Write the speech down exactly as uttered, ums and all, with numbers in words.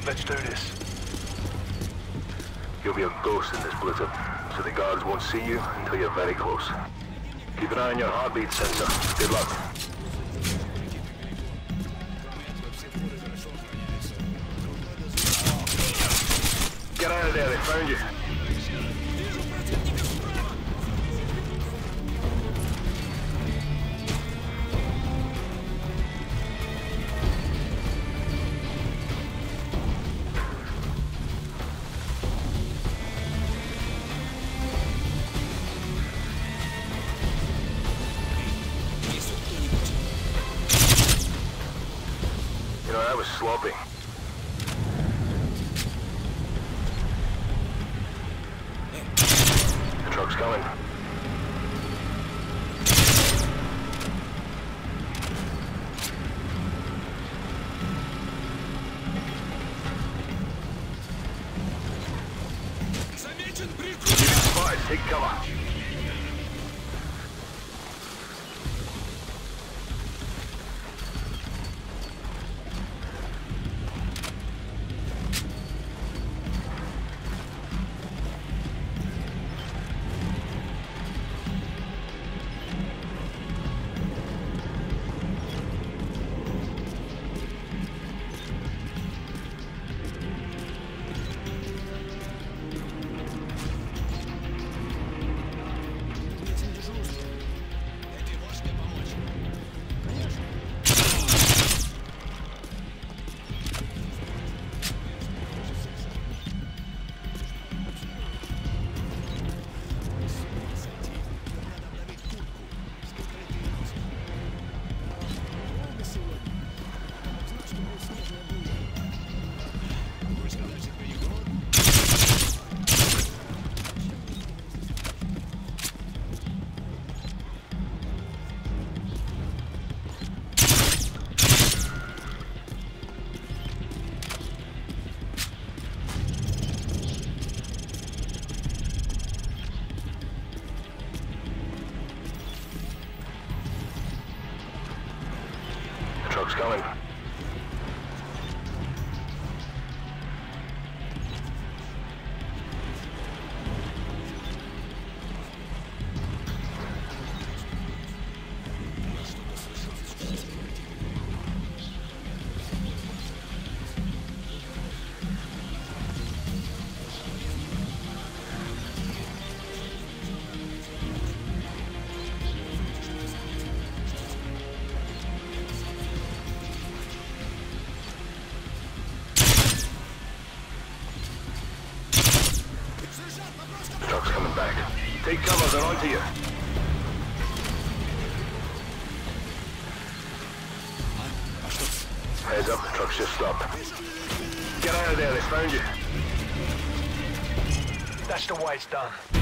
Let's do this. You'll be a ghost in this blizzard, so the guards won't see you until you're very close. Keep an eye on your heartbeat sensor. Good luck. Get out of there, they found you. You know, that was sloppy. The truck's coming. Spotted, take cover. Truck's coming. Truck's coming back. Take cover, they're onto you. Heads up, the truck's just stopped. Get out of there, they found you. That's the way it's done.